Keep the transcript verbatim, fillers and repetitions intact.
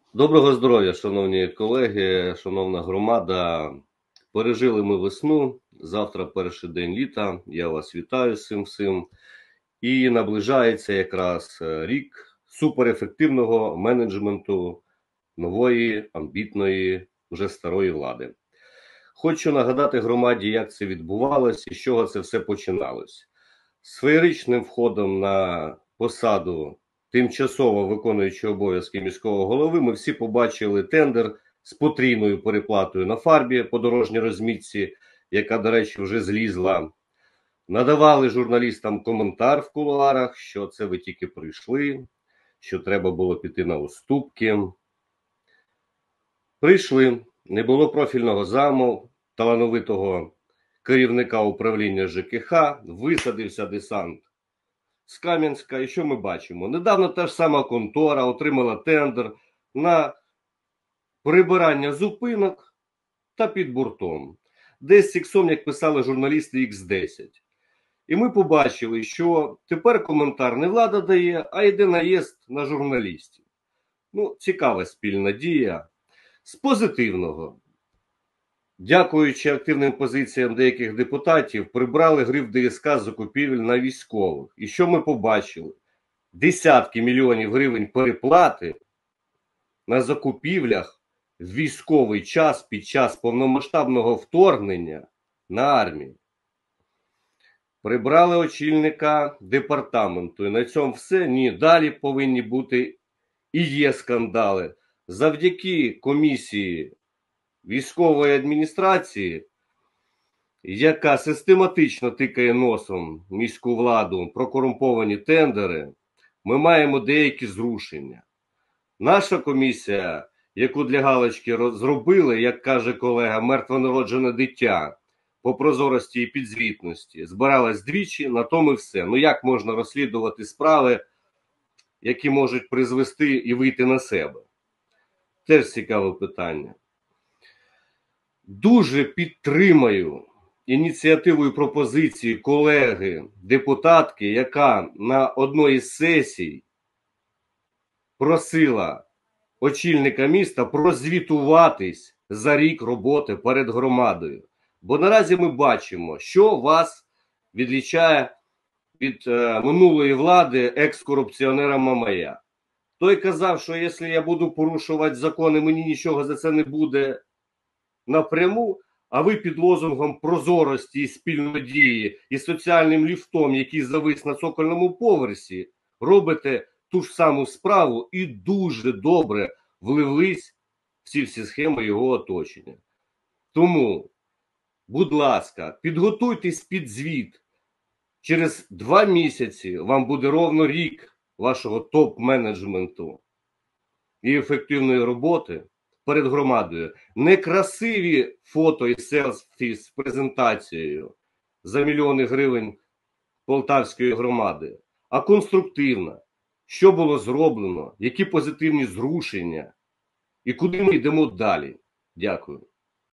Доброго здоров'я, шановні колеги, шановна громада. Пережили ми весну, завтра перший день літа, я вас вітаю з цим всім. І наближається якраз рік суперефективного менеджменту нової, амбітної, вже старої влади. Хочу нагадати громаді, як це відбувалося і з чого це все починалось. Сферичним входом на посаду тимчасово виконуючого обов'язки міського голови ми всі побачили тендер з потрійною переплатою на фарбі по дорожній розмітці, яка, до речі, вже злізла. Надавали журналістам коментар в кулуарах, що це ви тільки прийшли, що треба було піти на уступки. Прийшли, не було профільного заму, талановитого керівника управління ЖКХ, висадився десант з Кам'янська. І що ми бачимо? Недавно та ж сама контора отримала тендер на прибирання зупинок та під бортом. Десь іксом, як писали журналісти, ікс десять. І ми побачили, що тепер коментар не влада дає, а йде наїзд на журналістів. Ну, цікава спільна дія. З позитивного. Дякуючи активним позиціям деяких депутатів, прибрали гриф ДСК з закупівель на військових. І що ми побачили? Десятки мільйонів гривень переплати на закупівлях в військовий час під час повномасштабного вторгнення на армію. Прибрали очільника департаменту. І на цьому все? Ні. Далі повинні бути і є скандали. Завдяки комісії військової адміністрації, яка систематично тикає носом міську владу про корумповані тендери, ми маємо деякі зрушення. Наша комісія, яку для галочки зробили, як каже колега, мертвонароджене дитя, по прозорості і підзвітності, збиралась двічі, на тому і все. Ну як можна розслідувати справи, які можуть призвести і вийти на себе? Теж цікаве питання. Дуже підтримаю ініціативу і пропозиції колеги, депутатки, яка на одній із сесій просила очільника міста прозвітуватись за рік роботи перед громадою. Бо наразі ми бачимо, що вас відлічає від е, минулої влади екс-корупціонера Мамая. Той казав, що якщо я буду порушувати закони, мені нічого за це не буде напряму, а ви під лозунгом прозорості і спільної дії і соціальним ліфтом, який завис на цокольному поверсі, робите ту ж саму справу і дуже добре вливлись всі всі схеми його оточення. Тому, будь ласка, підготуйтесь під звіт. Через два місяці вам буде ровно рік вашого топ-менеджменту і ефективної роботи перед громадою. Не красиві фото і селфі з презентацією за мільйони гривень Полтавської громади, а конструктивна. Що було зроблено, які позитивні зрушення і куди ми йдемо далі. Дякую.